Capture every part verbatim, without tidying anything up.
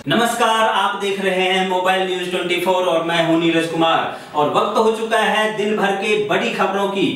नमस्कार, आप देख रहे हैं मोबाइल न्यूज चौबीस और मैं हूं नीरज कुमार और वक्त हो चुका है दिन भर के बड़ी खबरों की।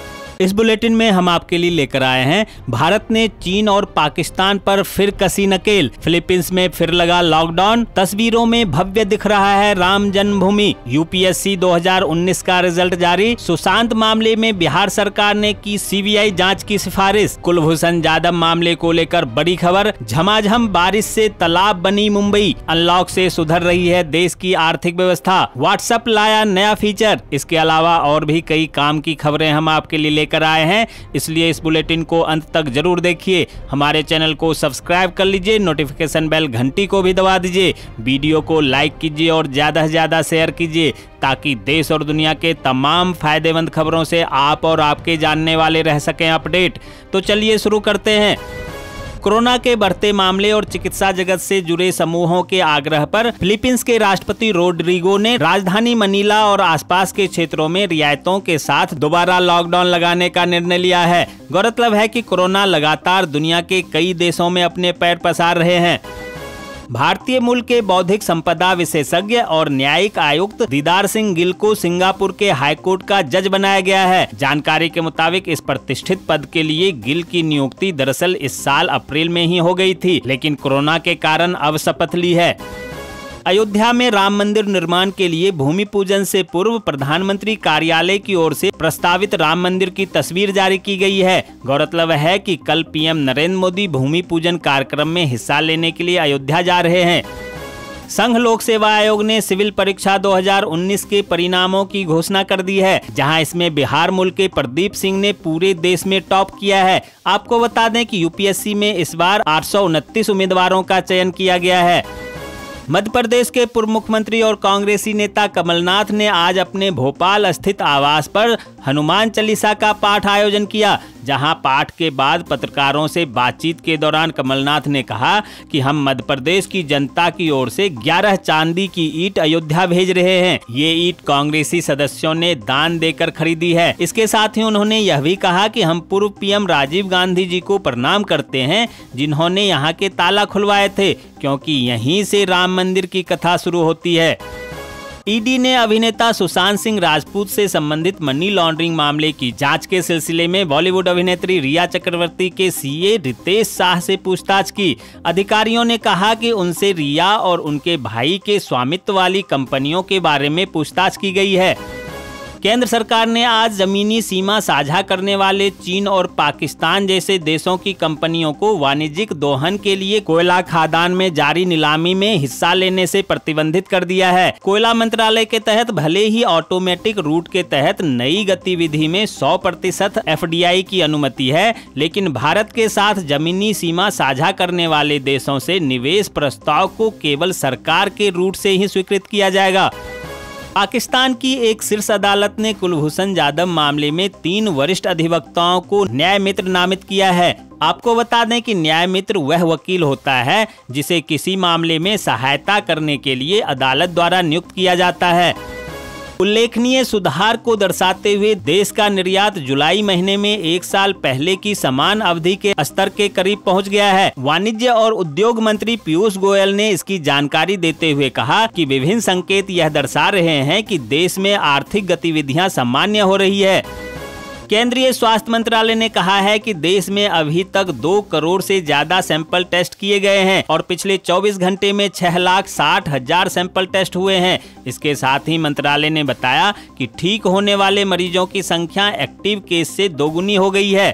इस बुलेटिन में हम आपके लिए लेकर आए हैं, भारत ने चीन और पाकिस्तान पर फिर कसी नकेल, फिलीपींस में फिर लगा लॉकडाउन, तस्वीरों में भव्य दिख रहा है राम जन्मभूमि, यूपीएससी दो हज़ार उन्नीस का रिजल्ट जारी, सुशांत मामले में बिहार सरकार ने की सीबीआई जांच की सिफारिश, कुलभूषण जाधव मामले को लेकर बड़ी खबर, झमाझम बारिश से तालाब बनी मुंबई, अनलॉक से सुधर रही है देश की आर्थिक व्यवस्था, व्हाट्सएप लाया नया फीचर। इसके अलावा और भी कई काम की खबरें हम आपके लिए कर आए हैं, इसलिए इस बुलेटिन को अंत तक जरूर देखिए। हमारे चैनल को सब्सक्राइब कर लीजिए, नोटिफिकेशन बेल घंटी को भी दबा दीजिए, वीडियो को लाइक कीजिए और ज्यादा से ज्यादा शेयर कीजिए ताकि देश और दुनिया के तमाम फायदेमंद खबरों से आप और आपके जानने वाले रह सकें अपडेट। तो चलिए शुरू करते हैं। कोरोना के बढ़ते मामले और चिकित्सा जगत से जुड़े समूहों के आग्रह पर फिलीपींस के राष्ट्रपति रोड्रिगो ने राजधानी मनीला और आसपास के क्षेत्रों में रियायतों के साथ दोबारा लॉकडाउन लगाने का निर्णय लिया है। गौरतलब है कि कोरोना लगातार दुनिया के कई देशों में अपने पैर पसार रहे हैं। भारतीय मूल के बौद्धिक संपदा विशेषज्ञ और न्यायिक आयुक्त दीदार सिंह गिल को सिंगापुर के हाईकोर्ट का जज बनाया गया है। जानकारी के मुताबिक इस प्रतिष्ठित पद के लिए गिल की नियुक्ति दरअसल इस साल अप्रैल में ही हो गई थी, लेकिन कोरोना के कारण अब शपथ ली है। अयोध्या में राम मंदिर निर्माण के लिए भूमि पूजन से पूर्व प्रधानमंत्री कार्यालय की ओर से प्रस्तावित राम मंदिर की तस्वीर जारी की गई है। गौरतलब है कि कल पीएम नरेंद्र मोदी भूमि पूजन कार्यक्रम में हिस्सा लेने के लिए अयोध्या जा रहे हैं। संघ लोक सेवा आयोग ने सिविल परीक्षा दो हज़ार उन्नीस के परिणामों की घोषणा कर दी है, जहां इसमें बिहार मूल के प्रदीप सिंह ने पूरे देश में टॉप किया है। आपको बता दें कि यूपीएससी में इस बार आठ सौ उनतीस उम्मीदवारों का चयन किया गया है। मध्य प्रदेश के पूर्व मुख्यमंत्री और कांग्रेसी नेता कमलनाथ ने आज अपने भोपाल स्थित आवास पर हनुमान चालीसा का पाठ आयोजन किया, जहां पाठ के बाद पत्रकारों से बातचीत के दौरान कमलनाथ ने कहा कि हम मध्य प्रदेश की जनता की ओर से ग्यारह चांदी की ईंट अयोध्या भेज रहे हैं। ये ईंट कांग्रेसी सदस्यों ने दान देकर खरीदी है। इसके साथ ही उन्होंने यह भी कहा कि हम पूर्व पीएम राजीव गांधी जी को प्रणाम करते हैं, जिन्होंने यहाँ के ताला खुलवाए थे, क्योंकि यहीं से राम मंदिर की कथा शुरू होती है। ईडी ने अभिनेता सुशांत सिंह राजपूत से संबंधित मनी लॉन्ड्रिंग मामले की जांच के सिलसिले में बॉलीवुड अभिनेत्री रिया चक्रवर्ती के सीए रितेश शाह से पूछताछ की। अधिकारियों ने कहा कि उनसे रिया और उनके भाई के स्वामित्व वाली कंपनियों के बारे में पूछताछ की गई है। केंद्र सरकार ने आज जमीनी सीमा साझा करने वाले चीन और पाकिस्तान जैसे देशों की कंपनियों को वाणिज्यिक दोहन के लिए कोयला खादान में जारी नीलामी में हिस्सा लेने से प्रतिबंधित कर दिया है। कोयला मंत्रालय के तहत भले ही ऑटोमेटिक रूट के तहत नई गतिविधि में सौ प्रतिशत एफडीआई की अनुमति है, लेकिन भारत के साथ जमीनी सीमा साझा करने वाले देशों से निवेश प्रस्ताव को केवल सरकार के रूट से ही स्वीकृत किया जाएगा। पाकिस्तान की एक शीर्ष अदालत ने कुलभूषण जाधव मामले में तीन वरिष्ठ अधिवक्ताओं को न्याय मित्र नामित किया है। आपको बता दें कि न्याय मित्र वह वकील होता है जिसे किसी मामले में सहायता करने के लिए अदालत द्वारा नियुक्त किया जाता है। उल्लेखनीय सुधार को दर्शाते हुए देश का निर्यात जुलाई महीने में एक साल पहले की समान अवधि के स्तर के करीब पहुंच गया है। वाणिज्य और उद्योग मंत्री पीयूष गोयल ने इसकी जानकारी देते हुए कहा कि विभिन्न संकेत यह दर्शा रहे हैं कि देश में आर्थिक गतिविधियां सामान्य हो रही है। केंद्रीय स्वास्थ्य मंत्रालय ने कहा है कि देश में अभी तक दो करोड़ से ज्यादा सैंपल टेस्ट किए गए हैं और पिछले चौबीस घंटे में छह लाख साठ हजार सैंपल टेस्ट हुए हैं। इसके साथ ही मंत्रालय ने बताया कि ठीक होने वाले मरीजों की संख्या एक्टिव केस से दोगुनी हो गई है।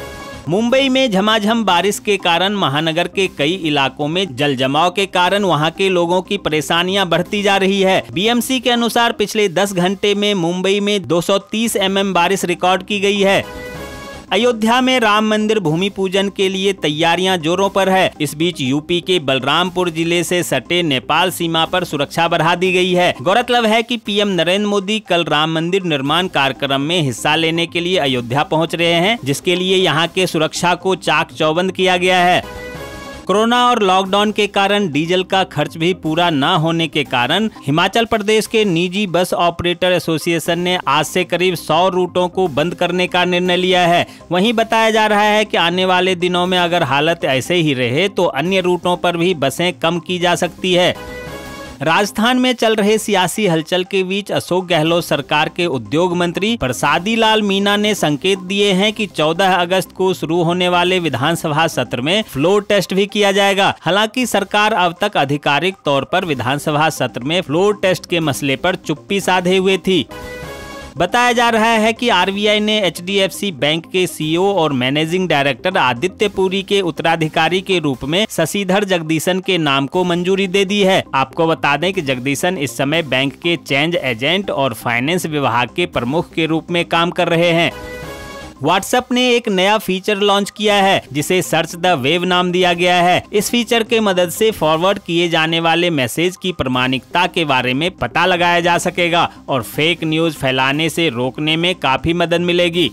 मुंबई में झमाझम बारिश के कारण महानगर के कई इलाकों में जल जमाव के कारण वहां के लोगों की परेशानियां बढ़ती जा रही है। बीएमसी के अनुसार पिछले दस घंटे में मुंबई में दो सौ तीस एमएम बारिश रिकॉर्ड की गई है। अयोध्या में राम मंदिर भूमि पूजन के लिए तैयारियां जोरों पर है। इस बीच यूपी के बलरामपुर जिले से सटे नेपाल सीमा पर सुरक्षा बढ़ा दी गई है। गौरतलब है कि पीएम नरेंद्र मोदी कल राम मंदिर निर्माण कार्यक्रम में हिस्सा लेने के लिए अयोध्या पहुंच रहे हैं, जिसके लिए यहां के सुरक्षा को चाक चौबंद किया गया है। कोरोना और लॉकडाउन के कारण डीजल का खर्च भी पूरा न होने के कारण हिमाचल प्रदेश के निजी बस ऑपरेटर एसोसिएशन ने आज से करीब सौ रूटों को बंद करने का निर्णय लिया है। वहीं बताया जा रहा है कि आने वाले दिनों में अगर हालत ऐसे ही रहे तो अन्य रूटों पर भी बसें कम की जा सकती है। राजस्थान में चल रहे सियासी हलचल के बीच अशोक गहलोत सरकार के उद्योग मंत्री प्रसादी लाल मीणा ने संकेत दिए हैं कि चौदह अगस्त को शुरू होने वाले विधानसभा सत्र में फ्लोर टेस्ट भी किया जाएगा। हालांकि सरकार अब तक आधिकारिक तौर पर विधानसभा सत्र में फ्लोर टेस्ट के मसले पर चुप्पी साधे हुए थी। बताया जा रहा है कि आरबीआई ने एचडीएफसी बैंक के सीईओ और मैनेजिंग डायरेक्टर आदित्य पुरी के उत्तराधिकारी के रूप में शशिधर जगदीशन के नाम को मंजूरी दे दी है। आपको बता दें कि जगदीशन इस समय बैंक के चेंज एजेंट और फाइनेंस विभाग के प्रमुख के रूप में काम कर रहे हैं। व्हाट्सएप ने एक नया फीचर लॉन्च किया है जिसे सर्च द वेब नाम दिया गया है। इस फीचर के मदद से फॉरवर्ड किए जाने वाले मैसेज की प्रामाणिकता के बारे में पता लगाया जा सकेगा और फेक न्यूज फैलाने से रोकने में काफी मदद मिलेगी।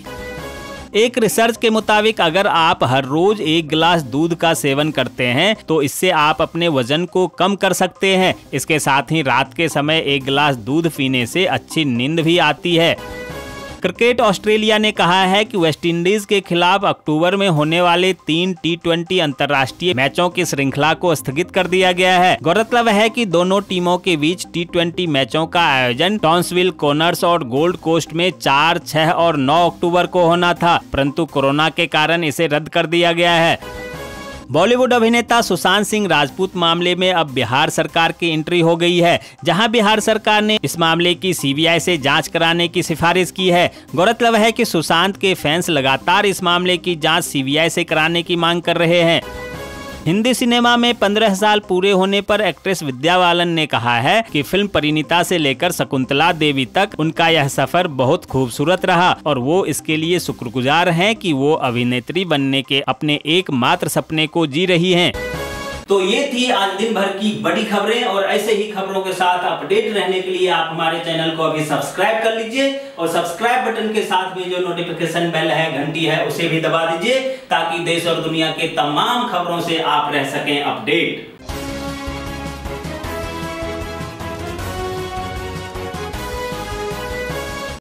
एक रिसर्च के मुताबिक अगर आप हर रोज एक गिलास दूध का सेवन करते हैं तो इससे आप अपने वजन को कम कर सकते हैं। इसके साथ ही रात के समय एक गिलास दूध पीने से अच्छी नींद भी आती है। क्रिकेट ऑस्ट्रेलिया ने कहा है कि वेस्टइंडीज के खिलाफ अक्टूबर में होने वाले तीन टी ट्वेंटी अंतर्राष्ट्रीय मैचों की श्रृंखला को स्थगित कर दिया गया है। गौरतलब है कि दोनों टीमों के बीच टी ट्वेंटी मैचों का आयोजन टाउन्सविल कॉर्नर्स और गोल्ड कोस्ट में चार, छह और नौ अक्टूबर को होना था, परंतु कोरोना के कारण इसे रद्द कर दिया गया है। बॉलीवुड अभिनेता सुशांत सिंह राजपूत मामले में अब बिहार सरकार की एंट्री हो गई है, जहां बिहार सरकार ने इस मामले की सीबीआई से जांच कराने की सिफारिश की है। गौरतलब है कि सुशांत के फैंस लगातार इस मामले की जांच सीबीआई से कराने की मांग कर रहे हैं। हिंदी सिनेमा में पंद्रह साल पूरे होने पर एक्ट्रेस विद्या बालन ने कहा है कि फिल्म परिणीता से लेकर शकुंतला देवी तक उनका यह सफर बहुत खूबसूरत रहा और वो इसके लिए शुक्रगुजार हैं कि वो अभिनेत्री बनने के अपने एकमात्र सपने को जी रही हैं। तो ये थी आज दिन भर की बड़ी खबरें और ऐसे ही खबरों के साथ अपडेट रहने के लिए आप हमारे चैनल को अभी सब्सक्राइब कर लीजिए और सब्सक्राइब बटन के साथ में जो नोटिफिकेशन बेल है, घंटी है, उसे भी दबा दीजिए ताकि देश और दुनिया के तमाम खबरों से आप रह सकें अपडेट।